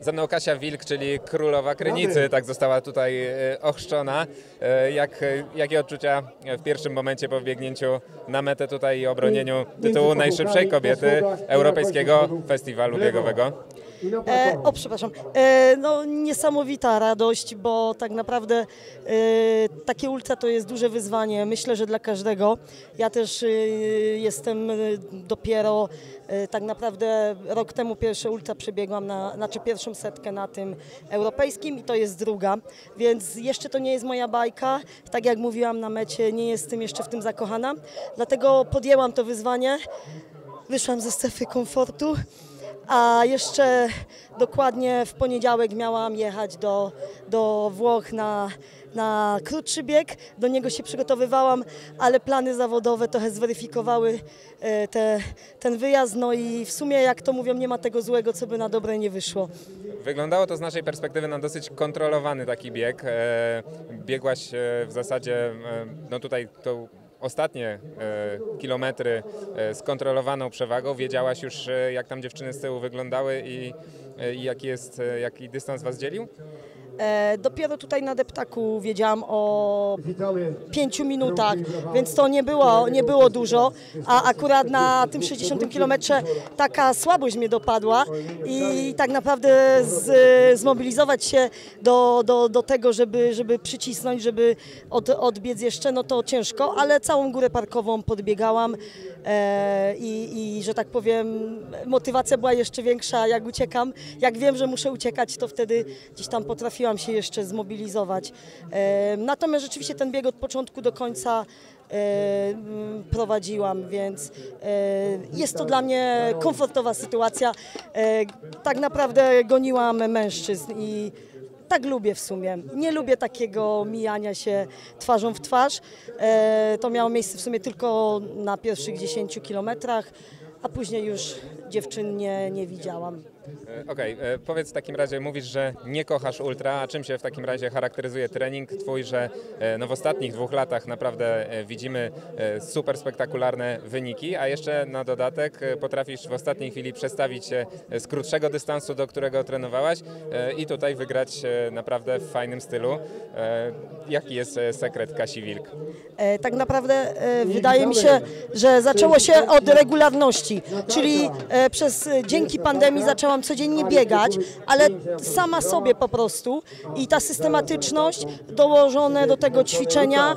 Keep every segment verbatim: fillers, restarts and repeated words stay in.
Ze mną Kasia Wilk, czyli królowa Krynicy, tak została tutaj ochrzczona. Jak, jakie odczucia w pierwszym momencie po wbiegnięciu na metę tutaj i obronieniu tytułu najszybszej kobiety Europejskiego Festiwalu Biegowego? E, o, przepraszam. E, no, niesamowita radość, bo tak naprawdę e, takie ultra to jest duże wyzwanie, myślę, że dla każdego. Ja też e, jestem dopiero e, tak naprawdę rok temu pierwsze ultra przebiegłam, na, znaczy pierwszą setkę na tym europejskim i to jest druga, więc jeszcze to nie jest moja bajka. Tak jak mówiłam na mecie, nie jestem jeszcze w tym zakochana, dlatego podjęłam to wyzwanie, wyszłam ze strefy komfortu. A jeszcze dokładnie w poniedziałek miałam jechać do, do Włoch na, na krótszy bieg. Do niego się przygotowywałam, ale plany zawodowe trochę zweryfikowały te, ten wyjazd. No i w sumie, jak to mówią, nie ma tego złego, co by na dobre nie wyszło. Wyglądało to z naszej perspektywy na dosyć kontrolowany taki bieg. Biegłaś w zasadzie, no tutaj to ostatnie e, kilometry e, z kontrolowaną przewagą. Wiedziałaś już, e, jak tam dziewczyny z tyłu wyglądały i, e, i jaki jest, e, jaki dystans was dzielił? E, dopiero tutaj na deptaku wiedziałam o pięciu minutach, więc to nie było, nie było dużo, a akurat na tym sześćdziesiątym kilometrze taka słabość mnie dopadła i tak naprawdę z, zmobilizować się do, do, do tego, żeby, żeby przycisnąć, żeby od, odbiec jeszcze, no to ciężko, ale całą górę parkową podbiegałam e, i, i, że tak powiem, motywacja była jeszcze większa, jak uciekam. Jak wiem, że muszę uciekać, to wtedy gdzieś tam potrafiłam się jeszcze zmobilizować. E, natomiast rzeczywiście ten bieg od początku do końca e, prowadziłam, więc e, jest to dla mnie komfortowa sytuacja. E, tak naprawdę goniłam mężczyzn i tak lubię w sumie. Nie lubię takiego mijania się twarzą w twarz. E, to miało miejsce w sumie tylko na pierwszych dziesięciu kilometrach, a później już dziewczyn nie, nie widziałam. Okej, okay. Powiedz w takim razie, mówisz, że nie kochasz ultra, a czym się w takim razie charakteryzuje trening twój, że no w ostatnich dwóch latach naprawdę widzimy super spektakularne wyniki, a jeszcze na dodatek potrafisz w ostatniej chwili przestawić się z krótszego dystansu, do którego trenowałaś i tutaj wygrać naprawdę w fajnym stylu. Jaki jest sekret Kasi Wilk? E, tak naprawdę e, wydaje mi się, że zaczęło się od regularności, czyli e, przez dzięki pandemii zaczęłam codziennie biegać, ale sama sobie po prostu i ta systematyczność, dołożone do tego ćwiczenia,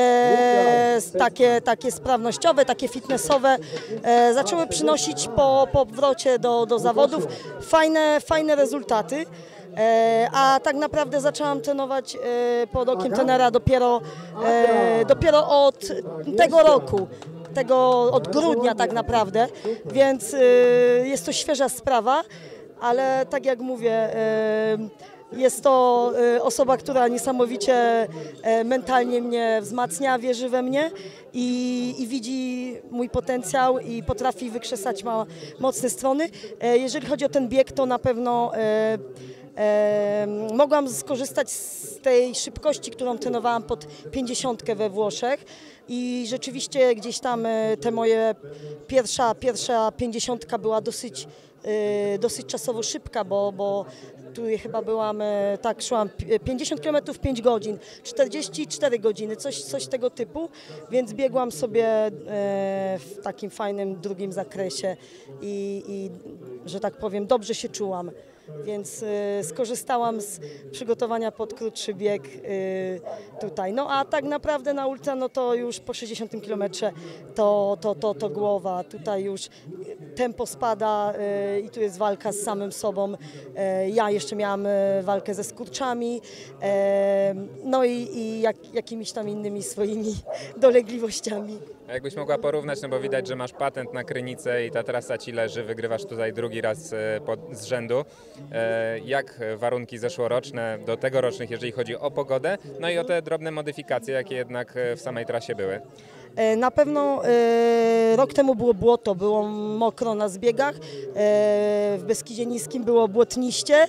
e, takie, takie sprawnościowe, takie fitnessowe, e, zaczęły przynosić po powrocie do, do zawodów fajne, fajne rezultaty. E, a tak naprawdę zaczęłam trenować e, pod okiem trenera dopiero, e, dopiero od tego roku. Tego od grudnia tak naprawdę, więc y, jest to świeża sprawa, ale tak jak mówię, y, jest to y, osoba, która niesamowicie y, mentalnie mnie wzmacnia, wierzy we mnie i, i widzi mój potencjał i potrafi wykrzesać ma mocne strony. Y, jeżeli chodzi o ten bieg, to na pewno y, E, mogłam skorzystać z tej szybkości, którą trenowałam pod pięćdziesiątkę we Włoszech i rzeczywiście gdzieś tam e, te moje pierwsza, pierwsza pięćdziesiątka była dosyć, e, dosyć czasowo szybka, bo, bo tu chyba byłam, e, tak szłam pięćdziesiąt kilometrów w pięć godzin, czterdzieści cztery godziny, coś, coś tego typu, więc biegłam sobie e, w takim fajnym drugim zakresie i, i że tak powiem, dobrze się czułam. Więc y, skorzystałam z przygotowania pod krótszy bieg y, tutaj. No a tak naprawdę na ultra, no to już po sześćdziesiątym kilometrze to, to, to, to głowa. Tutaj już tempo spada y, i tu jest walka z samym sobą. Y, ja jeszcze miałam y, walkę ze skurczami, y, no i, i jak, jakimiś tam innymi swoimi dolegliwościami. A jakbyś mogła porównać, no bo widać, że masz patent na Krynicę i ta trasa ci leży, wygrywasz tutaj drugi raz pod, z rzędu. E, jak warunki zeszłoroczne do tegorocznych, jeżeli chodzi o pogodę, no i o te drobne modyfikacje, jakie jednak w samej trasie były? Na pewno e, rok temu było błoto, było mokro na zbiegach, e, w Beskidzie Niskim było błotniście,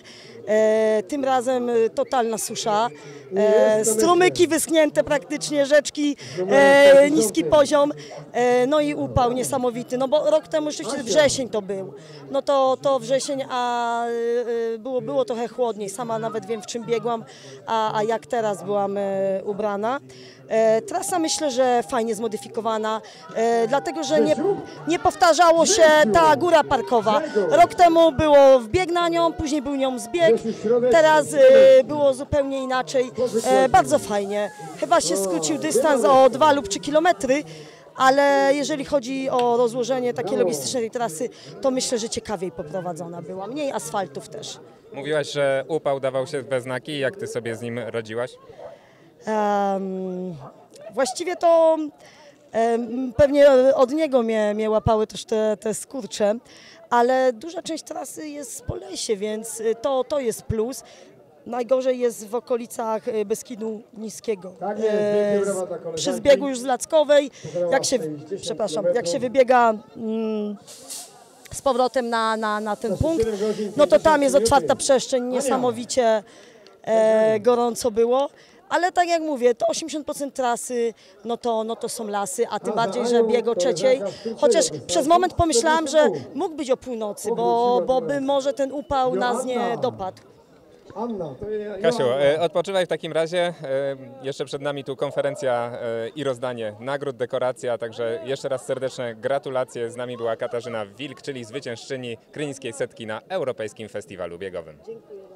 E, tym razem e, totalna susza, e, strumyki wyschnięte praktycznie, rzeczki, e, niski poziom, e, no i upał niesamowity, no bo rok temu rzeczywiście wrzesień to był, no to, to wrzesień, a e, było, było trochę chłodniej, sama nawet wiem w czym biegłam, a, a jak teraz byłam e, ubrana. E, trasa myślę, że fajnie zmodyfikowana, e, dlatego że nie, nie powtarzało się ta góra parkowa. Rok temu było wbieg na nią, później był nią zbieg, teraz e, było zupełnie inaczej. E, bardzo fajnie. Chyba się skrócił dystans o dwa lub trzy kilometry, ale jeżeli chodzi o rozłożenie takie logistyczne tej trasy, to myślę, że ciekawiej poprowadzona była. Mniej asfaltów też. Mówiłaś, że upał dawał się we znaki. Jak ty sobie z nim radziłaś? Um, właściwie to um, pewnie od niego mnie, mnie łapały też te, te skurcze, ale duża część trasy jest po lesie, więc to, to jest plus. Najgorzej jest w okolicach Beskidu Niskiego. E, przy zbiegu już z Lackowej, jak się, przepraszam, jak się wybiega mm, z powrotem na, na, na ten punkt, no to tam jest otwarta przestrzeń, niesamowicie e, gorąco było. Ale tak jak mówię, to osiemdziesiąt procent trasy, no to, no to są lasy, a tym bardziej, że bieg o trzeciej. Chociaż przez moment pomyślałam, że mógł być o północy, bo, bo by może ten upał nas nie dopadł. Kasiu, e, odpoczywaj w takim razie. E, Jeszcze przed nami tu konferencja e, i rozdanie nagród, dekoracja, także jeszcze raz serdeczne gratulacje. Z nami była Katarzyna Wilk, czyli zwyciężczyni Krynińskiej Setki na Europejskim Festiwalu Biegowym. Dziękuję.